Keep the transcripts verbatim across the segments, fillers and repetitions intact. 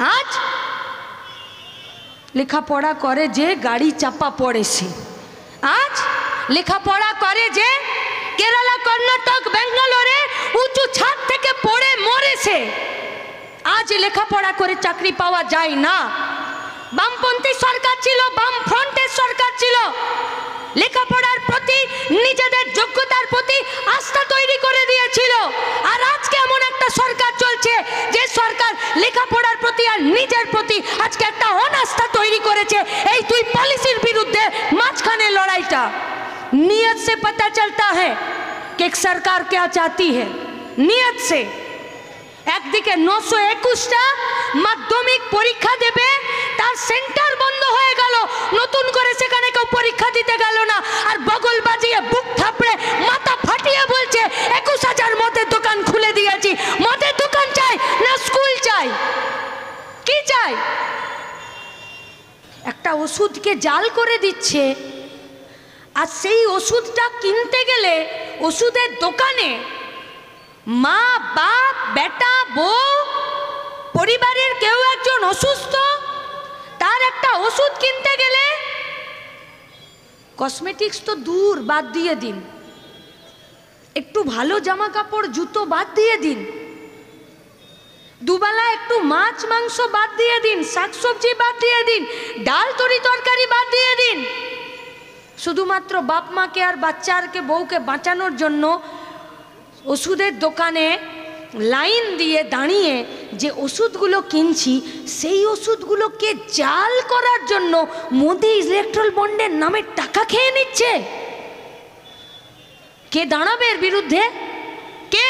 আজ লেখাপড়া করে যে গাড়ি চাপা পড়েছে, আজ লেখাপড়া করে যে কেরালা, কর্ণাটক, বেঙ্গালোরে উঁচু ছাদ থেকে পড়ে মরেছে, আজ লেখাপড়া করে চাকরি পাওয়া যায় না। বামপন্থী সরকার ছিল, বাম ফ্রন্টের সরকার ছিল, লেখাপড়ার প্রতি নিজেদের যোগ্যতার প্রতি আস্থা তৈরি করে দিয়েছিল। আর আজকে এমন একটা সরকার চলছে যে সরকার লেখাপড়ার প্রতি আর নিজের প্রতি আজকে একটা অনাস্থা তৈরি করেছে। এই দুই পলিসির বিরুদ্ধে মাঝখানে লড়াইটা। নিয়ত से पता चलता है कि एक सरकार क्या चाहती है। নিয়ত से একদিকে নশো একুশটা মাধ্যমিক পরীক্ষা দেবে, তার সেন্টার বন্ধ হয়ে গেল, নতুন করে সেখানে কেউ পরীক্ষা দিতে গেল না। আর বগল বাজিয়ে বুক থাপড়ে মাথা ফাটিয়ে বলছে একুশ হাজার মদের দোকান খুলে দিয়েছি। মদের দোকান চাই না স্কুল চাই? কি চাই? একটা ওষুধকে জাল করে দিচ্ছে, আর সেই ওষুধটা কিনতে গেলে ওষুধের দোকানে মা, বাপ, বেটা, বউ, পরিবারের কেউ একজন অসুস্থ, তার একটা ওষুধ কিনতে গেলে কসমেটিক্স তো দূর, বাদ দিয়ে দিন, একটু ভালো জামা কাপড় জুতো বাদ দিয়ে দিন, দুবেলা একটু মাছ মাংস বাদ দিয়ে দিন, শাকসবজি বাদ দিয়ে দিন, ডাল তরি তরকারি বাদ দিয়ে দিন, শুধুমাত্র বাপ মাকে আর বাচ্চাকে বউকে বাঁচানোর জন্য ওষুধের দোকানে লাইন দিয়ে দাঁড়িয়ে যে ওষুধগুলো কিনছি সেই ওষুধগুলোকে জাল করার জন্য মোদি ইলেকট্রাল বন্ডের নামে টাকা খেয়ে নিচ্ছে। কে দাঁড়াবে এর বিরুদ্ধে? কে?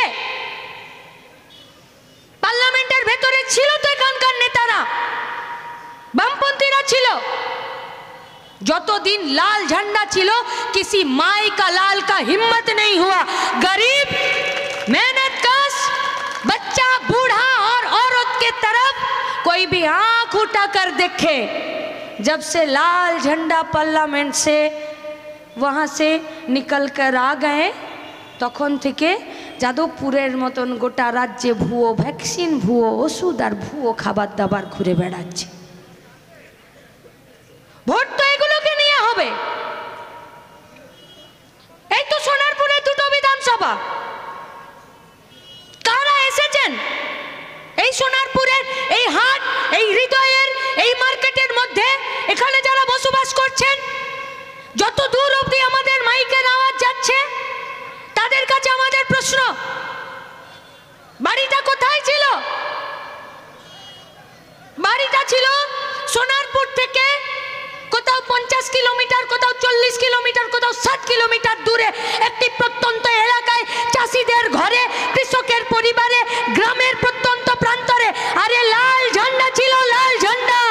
পার্লামেন্টের ভেতরে ছিল তো এখানকার নেতারা, বামপন্থীরা ছিল। যতদিন লাল झंडा ছিল किसी माई का लाल का हिम्मत नहीं हुआ, गरीब मेहनत कश बच्चा बूढ़ा और औरत के तरफ कोई भी आंख उठाकर देखे। जब से लाल झंडा पार्लियामेंट से वहां से निकल कर आ गए তখন থেকে যাদবপুরের মতন গোটা রাজ্যে ভুয়ো ভ্যাকসিন, ভুয়ো ওষুধ আর ভুয়ো খাবার দাবার ঘুরে বেড়াচ্ছে। ভোট তো এগুলোকে নিয়ে হবে। এই তো সোনারপুরে দুটো বিধানসভা, কারা এসেছেন এই সোনারপুরের এই হাট, এই হৃদয়ের এই মার্কেটের মধ্যে, এখানে যারা বসবাস করছেন, যত দূর অবধি আমাদের মাইকের আওয়াজ যাচ্ছে তাদের কাছে আমাদের প্রশ্ন, বাড়িটা কোথায় ছিল? বাড়িটা ছিল সোনারপুর থেকে কোথাও পঞ্চাশ কিলোমিটার, কোথাও চল্লিশ কিলোমিটার, কোথাও ষাট কিলোমিটার দূরে একটি প্রত্যন্ত এলাকায়, চাষিদের ঘরে, কৃষকের পরিবারে, গ্রামের প্রত্যন্ত প্রান্তরে। আরে লাল ঝান্ডা ছিল, লাল ঝান্ডা।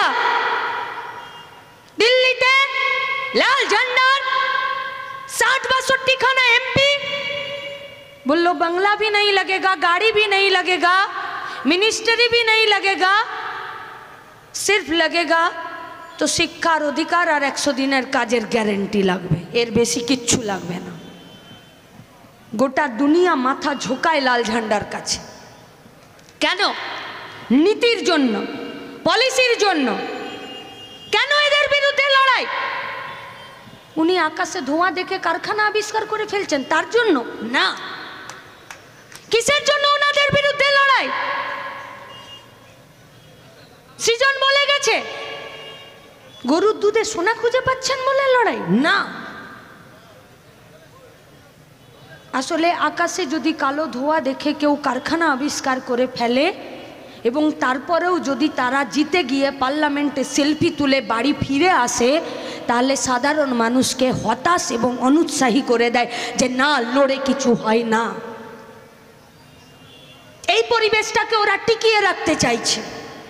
দিল্লিতে লাল ঝান্ডার साठ बासठी खाना एमपी बोलो बंगला भी नहीं लगेगा, गाड़ी भी नहीं लगेगा, मिनिस्ट्री भी नहीं लगेगा, सिर्फ लगेगा तो शिक्षार अधिकार और एकशो दिनेर काजेर ग्यारेंटी लागबे, एर बेशी किच्छु लागबे ना। गोटा दुनिया माथा झोकाय लाल झंडार काछे। केन? नीतिर जन्य, पलिसिर जन्य। केन एदेर बिरुद्धे लड़ाई? उनी आकाशे धोঁয়া देखे कारखाना आविष्कार करे फेलছেন तार জন্য না। কিসের জন্য ওনাদের বিরুদ্ধে লড়াই? সৃজন বলে গেছে গরুর দুধে সোনা খুঁজে পাচ্ছেন বলে লড়াই না। আসলে আকাশে যদি কালো ধোঁয়া দেখে কেউ কারখানা আবিষ্কার করে ফেলে এবং তারপরেও যদি তারা জিতে গিয়ে পার্লামেন্টে সেলফি তুলে বাড়ি ফিরে আসে, তাহলে সাধারণ মানুষকে হতাশ এবং অনুৎসাহী করে দেয় যে না, লড়ে কিছু হয় না। এই পরিবেশটাকে ওরা টিকিয়ে রাখতে চাইছে।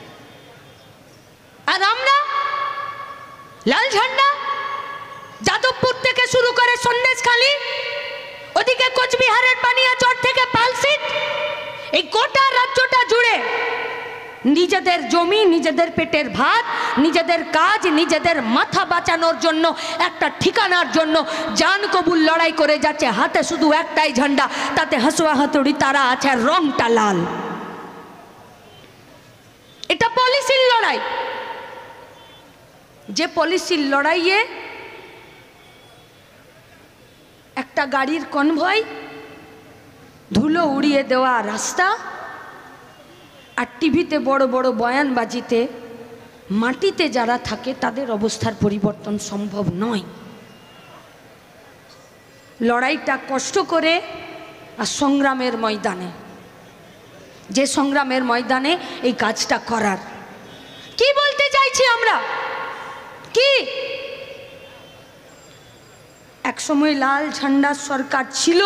আর আমরা লাল ঝান্ডা যাদবপুর থেকে শুরু করে সন্দেশখালী, ওদিকে কোচবিহারের বানিয়াচর থেকে পালসিট, এই গোটা রাজ্যটা জুড়ে নিজেদের জমি, নিজেদের পেটের ভাত, নিজেদের কাজ, নিজেদের মাথা বাঁচানোর জন্য, একটা ঠিকানার জন্য জান কবুল লড়াই করে যাচ্ছে। হাতে শুধু একটাই ঝান্ডা, তাতে হাসুয়া হাতুড়ি তারা আছে, রংটা লাল। এটা পলিসির লড়াই, যে পলিসির লড়াইয়ে একটা গাড়ির কনভয়, ধুলো উড়িয়ে দেওয়া রাস্তা, আর টিভিতে বড় বড় বয়ানবাজিতে মাটিতে যারা থাকে তাদের অবস্থার পরিবর্তন সম্ভব নয়। লড়াইটা কষ্ট করে আর সংগ্রামের ময়দানে, যে সংগ্রামের ময়দানে এই কাজটা করার। কি বলতে চাইছি আমরা? কি একসময় লাল ঝান্ডার সরকার ছিল,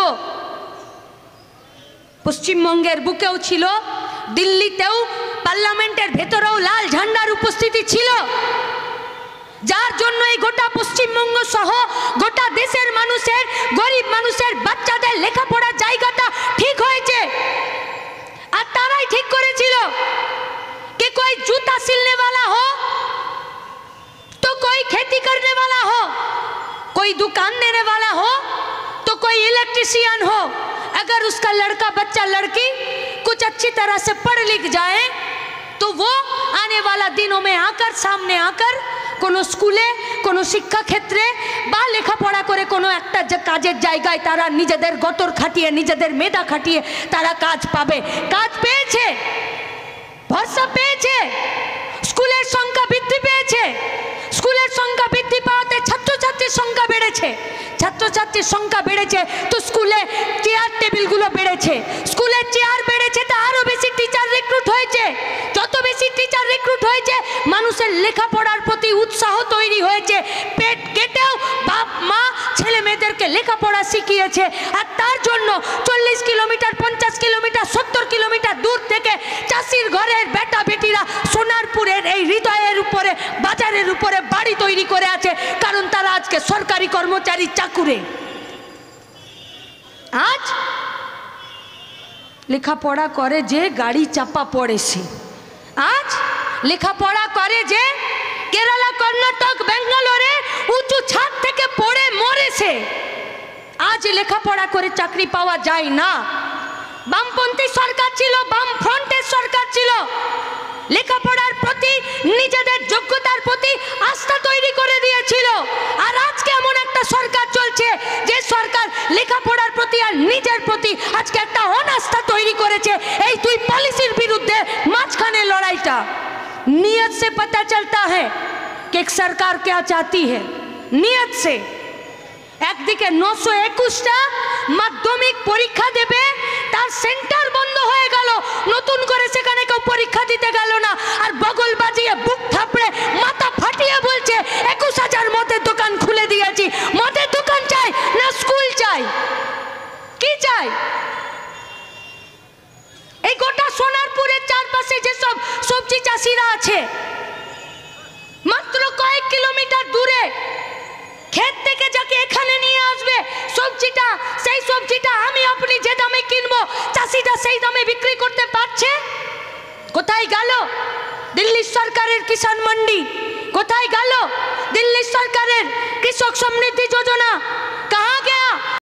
পশ্চিমবঙ্গের বুকেও ছিল, দিল্লিতেও পার্লামেন্টের ভেতরেও লাল ঝান্ডার উপস্থিতি ছিল, যার জন্য এই গোটা পশ্চিমবঙ্গ সহ গোটা দেশের মানুষের, গরিব মানুষের বাচ্চাদের লেখাপড়ার জায়গাটা ঠিক হয়েছে। আর তারাই ঠিক করেছিল कि कोई जूता सिलने वाला हो तो कोई खेती करने वाला हो, कोई दुकान देने वाला हो तो कोई इलेक्ट्रिशियन हो, अगर उसका लड़का बच्चा लड़की कुछ अच्छी तरह से पढ़ लिख जाए तो वो आने वाला दिनों में आकर सामने आकर কোনো স্কুলে, কোনো শিক্ষা ক্ষেত্রে বা লেখাপড়া করে কোনো একটা যে কাজের জায়গায় তারা নিজেদের গতর খাটিয়ে, নিজেদের মেধা খাটিয়ে তারা কাজ পাবে। কাজ পেয়েছে, ভরসা পেয়েছে, স্কুলের সংখ্যা বৃদ্ধি পেয়েছে, স্কুলের সংখ্যা বৃদ্ধি পাওয়াতে ছাত্রছাত্রীর সংখ্যা বেড়েছে, ছাত্রছাত্রীর সংখ্যা বেড়েছে তো স্কুলে চেয়ার টেবিলগুলো বেড়েছে, স্কুলের চেয়ার বেড়েছে তো আরও বেশি টিচার রিক্রুট হয়েছে, যত বেশি টিচার রিক্রুট হয়েছে মানুষের লেখাপড়ার প্রতি উৎসাহ তৈরি হয়েছে, পেট কেটেও বাপ মা ছেলে মেয়েদেরকে লেখাপড়া শিখিয়েছে। আর তার জন্য চল্লিশ কিলোমিটার, পঞ্চাশ কিলোমিটার, সত্তর কিলোমিটার দূর থেকে চাষির ঘরের বেটা বেটিরা সোনারপুরের এই হৃদয়ের উপরে, বাজারের উপরে বাড়ি তৈরি করে আছে, কারণ তারা আজকে সরকারি কর্মচারী চাকুরে। আজ লেখাপড়া করে যে গাড়ি চাপা পড়েছে, আজ লেখাপড়া করে যে কেরালা, কর্ণাটক, বেঙ্গালোরে উঁচু ছাদ থেকে পড়ে মরেছে, আজ লেখাপড়া করে চাকরি পাওয়া যায় না। বামপন্থী সরকার ছিল, বাম ফ্রন্টের সরকার ছিল, লেখাপড়ার প্রতি, নিজেদের যোগ্যতার প্রতি আস্থা তৈরি করে দিয়েছিল। আর আজকে এমন একটা সরকার চলছে যে সরকার লেখাপড়ার প্রতি আর নিজের প্রতি আজকে একটা অনাস্থা তৈরি করেছে। এই দুই পলিসির বিরুদ্ধে মাঝখানে লড়াইটা। নিয়ত से पता चलता है कि एक सरकार क्या चाहती है, নিয়ত से। একদিকে নশো একুশটা মাধ্যমিক পরীক্ষা দেবে, তার সেন্টার বন্ধ হয়ে গেল, নতুন করে সেখানে কেউ পরীক্ষা দিতে গেল না, আর বগল বাজিয়ে বুক থাপড়ে মাথা ফাটিয়ে বলছে একুশ হাজার মদের দোকান খুলে দিয়েছি। মদের দোকান চাই না স্কুল চাই? কি চাই? এই গোটা সোনারপুরের চারপাশে যেসব সবজি চাষিরা আছে, মাত্র কয়েক কিলোমিটার দূরে ক্ষেত থেকে যাকে এখানে নিয়ে আসবে সবজিটা, সেই সবজিটা আমি আপনি যে দামে কিনবো চাষিটা সেই দামে বিক্রি করতে পারছে? কোথায় গেল দিল্লি সরকারের কিষাণ মন্ডি? কোথায় গেল দিল্লি সরকারের কৃষক সমৃদ্ধি যোজনা? কাহা গয়া?